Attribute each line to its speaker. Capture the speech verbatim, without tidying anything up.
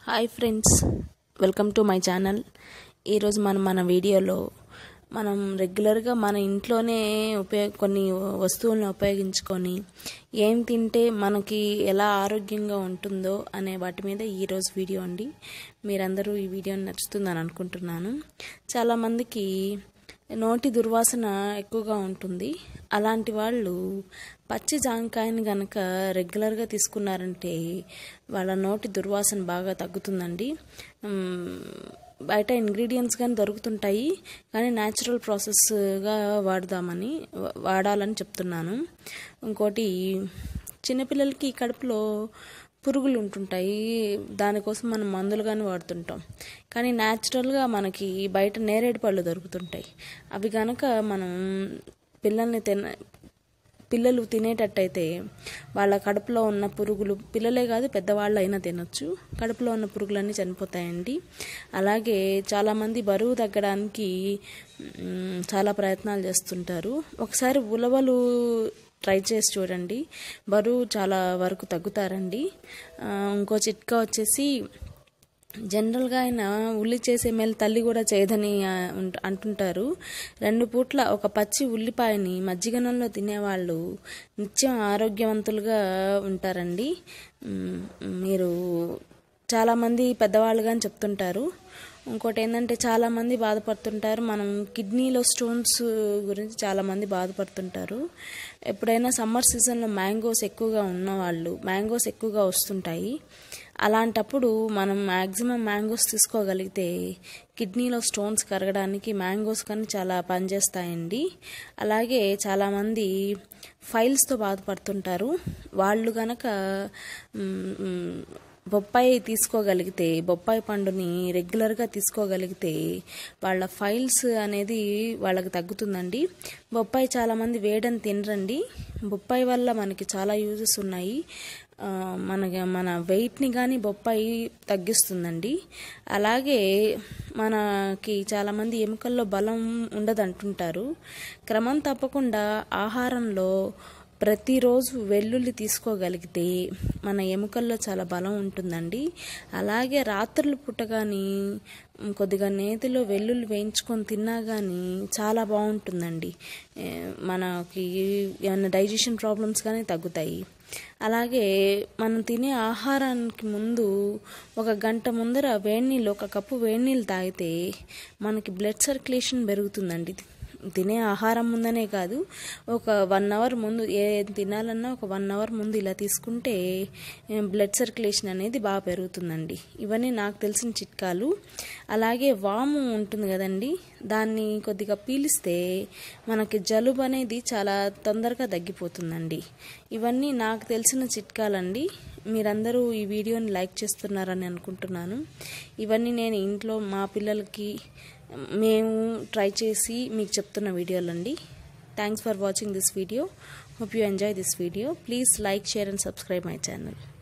Speaker 1: Hi friends, welcome to my channel. ఈరోజు మనం మన వీడియోలో మనం రెగ్యులర్గా మన ఇంట్లోనే ఉపయోగ కొన్ని వస్తువులను ఉపయోగించుకొని ఏం తింటే మనకి ఎలా ఆరోగ్యంగా ఉంటుందో అనే వాటి మీద ఈరోజు వీడియో అండి. మీరందరూ ఈ వీడియోని నచ్చుతుందని అనుకుంటున్నాను. చాలామందికి నోటి దుర్వాసన ఎక్కువగా ఉంటుంది. అలాంటి వాళ్ళు పచ్చి జాంకాయని గనక రెగ్యులర్గా తీసుకున్నారంటే వాళ్ళ నోటి దుర్వాసన బాగా తగ్గుతుందండి. బయట ఇంగ్రీడియంట్స్ కానీ దొరుకుతుంటాయి, కానీ న్యాచురల్ ప్రాసెస్గా వాడదామని వాడాలని చెప్తున్నాను. ఇంకోటి, చిన్నపిల్లలకి కడుపులో పురుగులు ఉంటుంటాయి, దానికోసం మనం మందులు కానీ వాడుతుంటాం. కానీ న్యాచురల్గా మనకి బయట నేరేడు పళ్ళు దొరుకుతుంటాయి. అవి కనుక మనం పిల్లల్ని తిన పిల్లలు తినేటట్టయితే వాళ్ళ కడుపులో ఉన్న పురుగులు, పిల్లలే కాదు పెద్దవాళ్ళు అయినా తినొచ్చు, కడుపులో ఉన్న పురుగులన్నీ చనిపోతాయండి. అలాగే చాలామంది బరువు తగ్గడానికి చాలా ప్రయత్నాలు చేస్తుంటారు. ఒకసారి ఉలవలు ట్రై చేసి చూడండి, బరువు చాలా వరకు తగ్గుతారండి. ఇంకో చిట్కా వచ్చేసి, జనరల్గా ఆయన ఉల్లి చేసే మేలు తల్లి కూడా చేయదని అంటుంటారు. రెండు పూట్ల ఒక పచ్చి ఉల్లిపాయని మజ్జిగనంలో తినేవాళ్ళు నిత్యం ఆరోగ్యవంతులుగా ఉంటారండి. మీరు చాలామంది పెద్దవాళ్ళు కానీ చెప్తుంటారు. ఇంకోటి ఏంటంటే, చాలామంది బాధపడుతుంటారు, మనం కిడ్నీలో స్టోన్స్ గురించి చాలామంది బాధపడుతుంటారు. ఎప్పుడైనా సమ్మర్ సీజన్లో మ్యాంగోస్ ఎక్కువగా ఉన్నవాళ్ళు, మ్యాంగోస్ ఎక్కువగా వస్తుంటాయి. అలాంటప్పుడు మనం మ్యాక్సిమం మ్యాంగోస్ తీసుకోగలిగితే కిడ్నీలో స్టోన్స్ కరగడానికి మ్యాంగోస్ కానీ చాలా పనిచేస్తాయండి. అలాగే చాలామంది ఫైల్స్తో బాధపడుతుంటారు. వాళ్ళు కనుక బొప్పాయి తీసుకోగలిగితే, బొప్పాయి పండుని రెగ్యులర్గా తీసుకోగలిగితే వాళ్ళ ఫైల్స్ అనేది వాళ్ళకి తగ్గుతుందండి. బొప్పాయి చాలామంది వేడని తినరండి. బొప్పాయి వల్ల మనకి చాలా యూజెస్ ఉన్నాయి. మన మన వెయిట్ని కానీ బొప్పాయి తగ్గిస్తుందండి. అలాగే మనకి చాలామంది ఎముకల్లో బలం ఉండదంటుంటారు. క్రమం తప్పకుండా ఆహారంలో ప్రతిరోజు వెల్లుల్లి తీసుకోగలిగితే మన ఎముకల్లో చాలా బలం ఉంటుందండి. అలాగే రాత్రుల పూట కానీ కొద్దిగా నేతిలో వెల్లుల్లి వేయించుకొని తిన్నా కానీ చాలా బాగుంటుందండి. మనకి ఏమైనా డైజెషన్ ప్రాబ్లమ్స్ కానీ తగ్గుతాయి. అలాగే మనం తినే ఆహారానికి ముందు ఒక గంట ముందర వేడి నీళ్ళు, ఒక కప్పు వేడి నీళ్ళు తాగితే మనకి బ్లడ్ సర్క్యులేషన్ పెరుగుతుందండి. తినే ఆహారం ముందనే కాదు, ఒక వన్ అవర్ ముందు ఏ తినాలన్నా ఒక వన్ అవర్ ముందు ఇలా తీసుకుంటే బ్లడ్ సర్క్యులేషన్ అనేది బాగా పెరుగుతుందండి. ఇవన్నీ నాకు తెలిసిన చిట్కాలు. అలాగే వాము ఉంటుంది కదండి, దాన్ని కొద్దిగా పీలిస్తే మనకి జలుబు అనేది చాలా తొందరగా తగ్గిపోతుందండి. ఇవన్నీ నాకు తెలిసిన చిట్కాలండి. మీరందరూ ఈ వీడియోని లైక్ చేస్తున్నారని అనుకుంటున్నాను. ఇవన్నీ నేను ఇంట్లో మా పిల్లలకి మేము ట్రై చేసి మీకు చెప్తున్న వీడియోలండి. Thanks for watching this video. Hope you enjoy this video. Please like, share and subscribe my channel.